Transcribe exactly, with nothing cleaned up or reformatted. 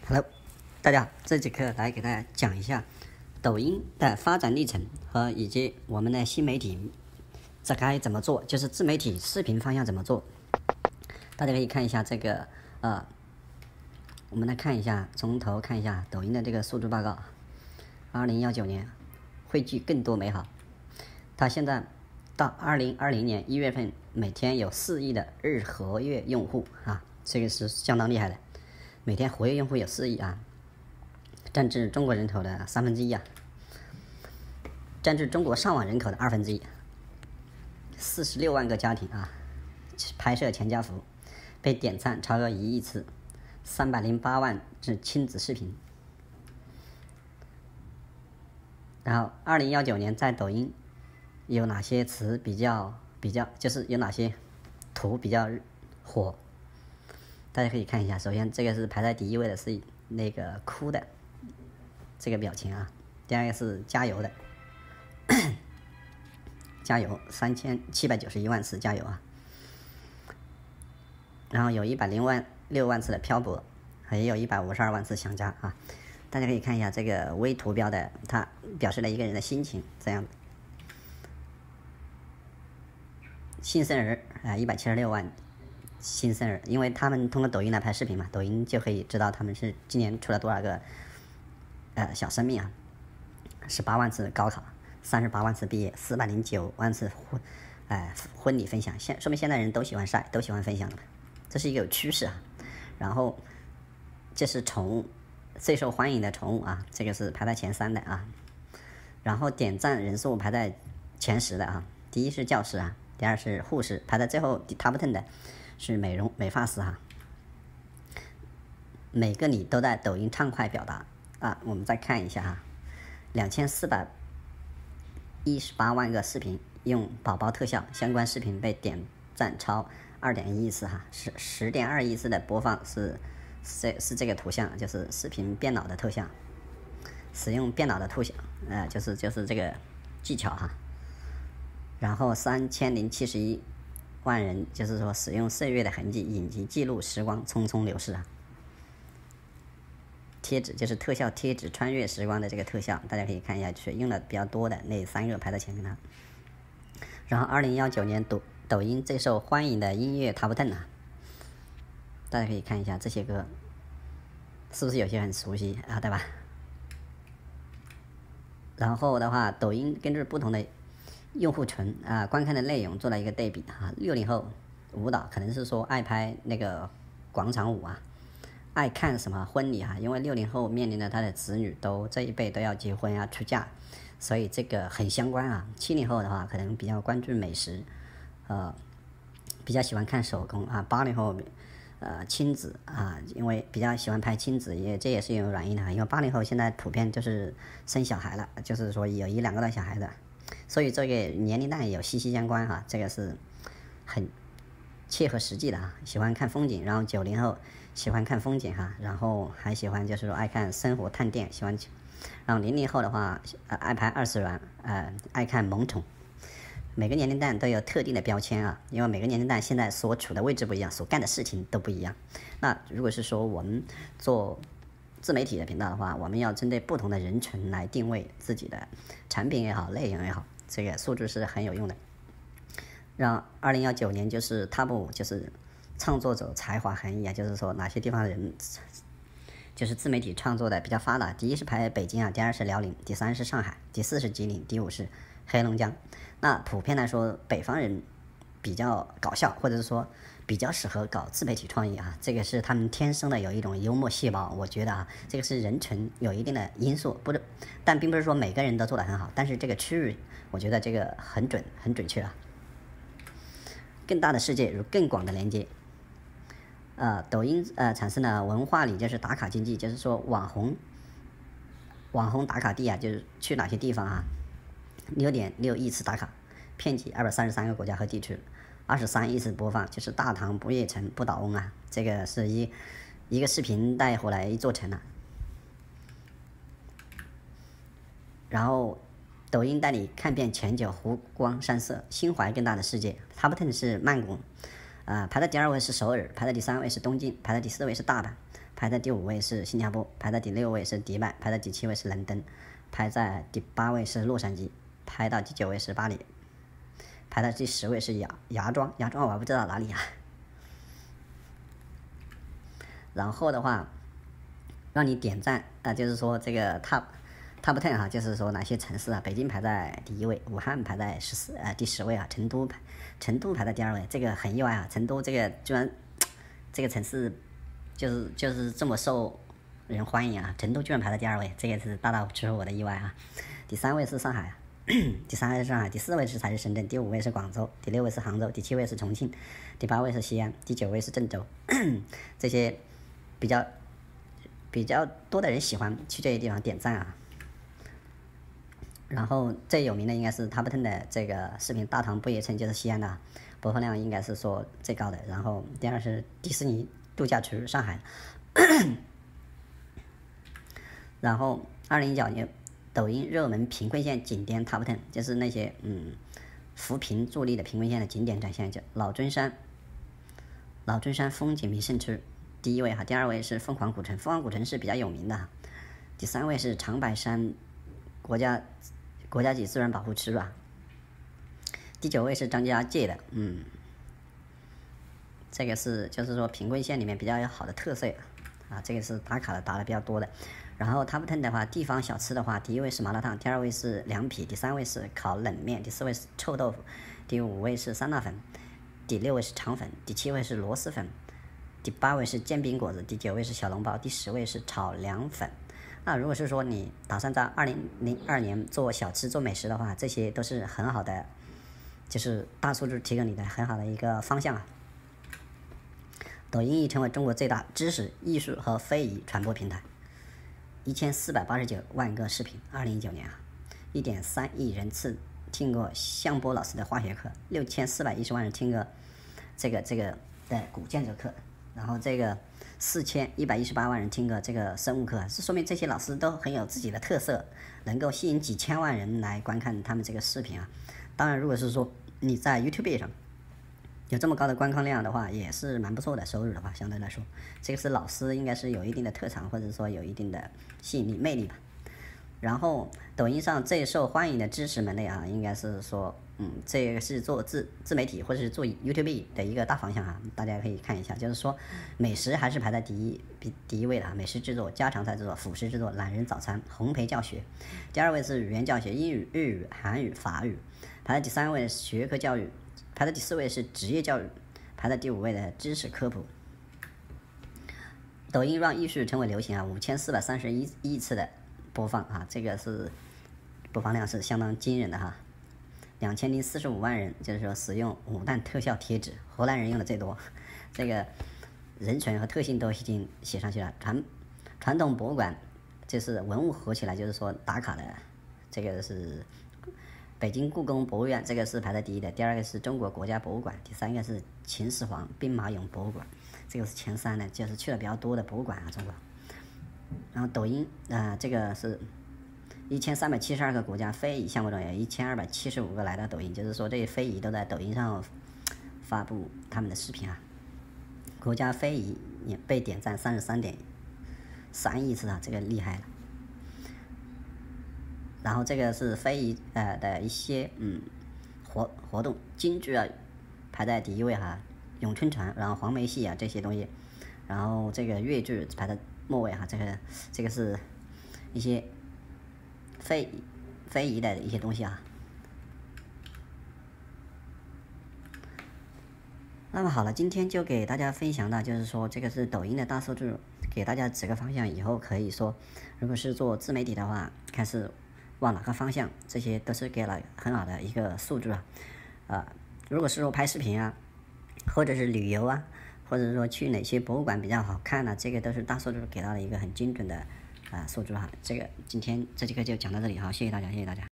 Hello，大家好，这节课来给大家讲一下抖音的发展历程和以及我们的新媒体这该怎么做，就是自媒体视频方向怎么做。大家可以看一下这个呃，我们来看一下，从头看一下抖音的这个数据报告。二零一九年汇聚更多美好，它现在到二零二零年一月份，每天有四亿的日活跃用户啊，这个是相当厉害的。每天活跃用户有四亿啊，占至中国人口的三分之一啊，占至中国上网人口的二分之一。四十六万个家庭啊，拍摄全家福，被点赞超过一亿次，三百零八万支亲子视频。然后，二零一九年在抖音有哪些词比较比较，就是有哪些图比较火？大家可以看一下，首先这个是排在第一位的是那个哭的这个表情啊，第二个是加油的，加油三千七百九十一万次加油啊，然后有一百零万六万次的漂泊，也有一百五十二万次想家啊。大家可以看一下这个微图标的，它表示了一个人的心情，这样新生儿啊，一百七十六万。新生儿，因为他们通过抖音来拍视频嘛，抖音就可以知道他们是今年出了多少个呃小生命啊，十八万次高考，三十八万次毕业，四百零九万次婚呃婚礼分享，现说明现在人都喜欢晒，都喜欢分享的，这是一个有趋势啊。然后这是宠物最受欢迎的宠物啊，这个是排在前三的啊。然后点赞人数排在前十的啊，第一是教师啊，第二是护士，排在最后 top ten 的是美容美发师哈，每个你都在抖音畅快表达啊。我们再看一下哈，两千四百一十八万个视频用宝宝特效，相关视频被点赞超二点一亿次哈，是十点二亿次的播放是是是这个图像，就是视频变老的特效，使用变老的图像，呃，就是就是这个技巧哈。然后三千零七十一万人，就是说使用岁月的痕迹，影集记录时光匆匆流逝啊。贴纸就是特效贴纸，穿越时光的这个特效，大家可以看一下，是用的比较多的那三个排在前面的。然后二零一九年抖抖音最受欢迎的音乐 top ten 啊，大家可以看一下这些歌，是不是有些很熟悉啊，对吧？然后的话，抖音根据不同的用户群啊，观看的内容做了一个对比啊。六零后舞蹈可能是说爱拍那个广场舞啊，爱看什么婚礼啊，因为六零后面临的他的子女都这一辈都要结婚啊出嫁，所以这个很相关啊。七零后的话可能比较关注美食，呃，比较喜欢看手工啊。八零后呃亲子啊，因为比较喜欢拍亲子，也这也是有原因的，因为八零后现在普遍就是生小孩了，就是说有一两个的小孩的。所以这个年龄段有息息相关哈，这个是很切合实际的啊。喜欢看风景，然后九零后喜欢看风景哈，然后还喜欢就是说爱看生活探店，喜欢，然后零零后的话，呃，爱拍二次元，呃，爱看萌宠。每个年龄段都有特定的标签啊，因为每个年龄段现在所处的位置不一样，所干的事情都不一样。那如果是说我们做自媒体的频道的话，我们要针对不同的人群来定位自己的产品也好，内容也好，这个数据是很有用的。让二零一九年就是 top 五，就是创作者才华横溢，也就是说哪些地方的人就是自媒体创作的比较发达。第一是排北京啊，第二是辽宁，第三是上海，第四是吉林，第五是黑龙江。那普遍来说，北方人比较搞笑，或者是说比较适合搞自媒体创意啊，这个是他们天生的有一种幽默细胞。我觉得啊，这个是人群有一定的因素，不是，但并不是说每个人都做得很好，但是这个区域我觉得这个很准，很准确啊。更大的世界如更广的连接，呃，抖音呃产生了文化里就是打卡经济，就是说网红网红打卡地啊，就是去哪些地方啊，六点六亿次打卡，遍及二百三十三个国家和地区。二十三亿次播放，就是大唐不夜城不倒翁啊，这个是一一个视频带回来一座城了。然后抖音带你看遍全球湖光山色，心怀更大的世界。top ten 是曼谷，啊、呃，排在第二位是首尔，排在第三位是东京，排在第四位是大阪， 排在第五位是新加坡，排在第六位是迪拜，排在第七位是伦敦，排在第八位是洛杉矶，排到第九位是巴黎，排到第十位是芽芽庄，芽庄我还不知道哪里啊。然后的话，让你点赞啊、呃，就是说这个 top top ten 哈，就是说哪些城市啊？北京排在第一位，武汉排在十四呃第十位啊，成都排成都排在第二位，这个很意外啊，成都这个居然这个城市就是就是这么受人欢迎啊，成都居然排在第二位，这个是大大出乎我的意外啊。第三位是上海，第三位是上海，第四位是才是深圳，第五位是广州，第六位是杭州，第七位是重庆，第八位是西安，第九位是郑州，这些比较比较多的人喜欢去这些地方点赞啊。然后最有名的应该是 Top Ten 的这个视频《大唐不夜城》，就是西安的，播放量应该是说最高的。然后第二是迪士尼度假区上海，然后二零一九年抖音热门贫困县景点 Top Ten， 就是那些嗯扶贫助力的贫困县的景点展现，就老尊山，老尊山风景名胜区第一位哈，第二位是凤凰古城，凤凰古城是比较有名的，第三位是长白山国家国家级自然保护区吧，第九位是张家界的，嗯，这个是就是说贫困县里面比较有好的特色啊，这个是打卡的打的比较多的。然后 Top Ten 的话，地方小吃的话，第一位是麻辣烫，第二位是凉皮，第三位是烤冷面，第四位是臭豆腐，第五位是酸辣粉，第六位是肠粉，第七位是螺蛳粉，第八位是煎饼果子，第九位是小笼包，第十位是炒凉粉。那如果是说你打算在二零零二年做小吃做美食的话，这些都是很好的，就是大数据提供你的很好的一个方向啊。抖音已成为中国最大知识、艺术和非遗传播平台，一千四百八十九万个视频，二零一九年啊，一点三亿人次听过向波老师的化学课，六千四百一十万人听过这个这个的古建筑课，然后这个四千一百一十八万人听过这个生物课，这说明这些老师都很有自己的特色，能够吸引几千万人来观看他们这个视频啊。当然，如果是说你在 YouTube 上有这么高的观看量的话，也是蛮不错的收入的话，相对来说，这个是老师应该是有一定的特长，或者说有一定的吸引力魅力吧。然后抖音上最受欢迎的知识门类啊，应该是说，嗯，这个是做自自媒体或者是做 YouTube 的一个大方向啊，大家可以看一下，就是说美食还是排在第一第第一位的啊，美食制作、家常菜制作、辅食制作、懒人早餐、烘焙教学。第二位是语言教学，英语、日语、韩语、法语。排在第三位是学科教育，排在第四位是职业教育，排在第五位的知识科普。抖音让艺术成为流行啊，五千四百三十一亿次的播放啊，这个是播放量是相当惊人的哈。两千零四十五万人就是说使用五弹特效贴纸，荷兰人用的最多，这个人群和特性都已经写上去了。传传统博物馆就是文物合起来就是说打卡的，这个是北京故宫博物院，这个是排在第一的，第二个是中国国家博物馆，第三个是秦始皇兵马俑博物馆，这个是前三的，就是去了比较多的博物馆啊，中国。然后抖音啊、呃，这个是一千三百七十二个国家非遗项目中有一千二百七十五个来到抖音，就是说这些非遗都在抖音上发布他们的视频啊。国家非遗也被点赞三十三点三亿次啊，这个厉害了。然后这个是非遗呃的一些嗯活活动，京剧啊排在第一位哈，咏春团，然后黄梅戏啊这些东西，然后这个粤剧排在末位哈，这个这个是一些非非遗的一些东西啊。那么好了，今天就给大家分享到，就是说这个是抖音的大数据，给大家指个方向，以后可以说，如果是做自媒体的话，看是往哪个方向，这些都是给了很好的一个数据啊。啊、呃，如果是说拍视频啊，或者是旅游啊，或者说去哪些博物馆比较好看呢、啊？这个都是大数据给到了一个很精准的啊、呃、数据哈。这个今天这节课就讲到这里哈，谢谢大家，谢谢大家。